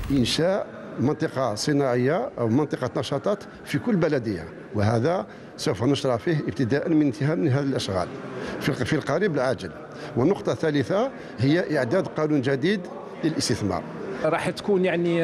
إنشاء منطقة صناعية أو منطقة نشاطات في كل بلدية، وهذا سوف نشرع فيه ابتداء من انتهاء من هذه الأشغال في القريب العاجل. والنقطة الثالثة هي إعداد قانون جديد للاستثمار. راح تكون يعني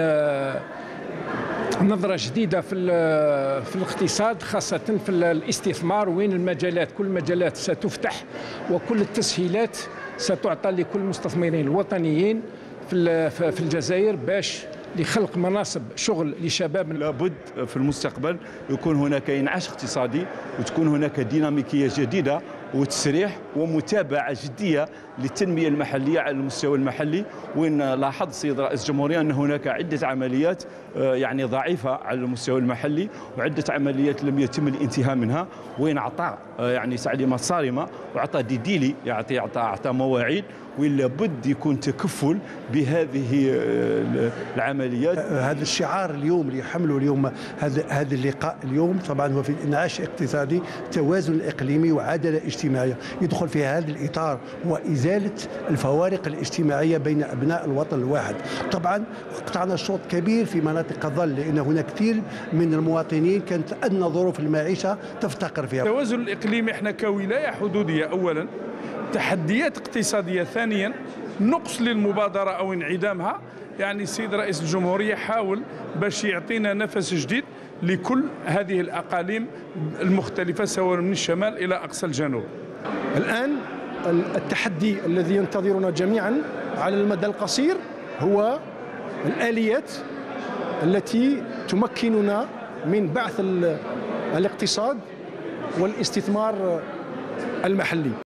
نظرة جديدة في الاقتصاد، خاصة في الاستثمار، وين المجالات، كل المجالات ستفتح وكل التسهيلات ستعطى لكل المستثمرين الوطنيين في الجزائر باش لخلق مناصب شغل لشباب. لابد في المستقبل يكون هناك انعاش اقتصادي وتكون هناك ديناميكية جديدة وتسريح ومتابعة جدية للتنمية المحلية على المستوى المحلي. وإن لاحظ السيد رئيس الجمهورية أن هناك عدة عمليات يعني ضعيفة على المستوى المحلي وعدة عمليات لم يتم الانتهاء منها، وإن أعطى يعني تعليمات صارمة وأعطى ديديلي أعطى مواعيد، وإلا بد يكون تكفل بهذه العمليات. هذا الشعار اليوم اللي يحمله اليوم هذا اللقاء اليوم طبعا هو في الانعاش الاقتصادي، التوازن الإقليمي وعدالة اجتماعية، يدخل في هذا الإطار وإزالة الفوارق الاجتماعية بين أبناء الوطن الواحد. طبعا قطعنا شوط كبير في مناطق الظل، لأن هناك كثير من المواطنين كانت أدنى ظروف المعيشة تفتقر فيها. التوازن الإقليمي احنا كولاية حدودية أولا، تحديات اقتصادية ثانيا، نقص للمبادرة أو انعدامها. يعني السيد رئيس الجمهورية حاول باش يعطينا نفس جديد لكل هذه الأقاليم المختلفة سواء من الشمال إلى أقصى الجنوب. الآن التحدي الذي ينتظرنا جميعا على المدى القصير هو الآليات التي تمكننا من بعث الاقتصاد والاستثمار المحلي.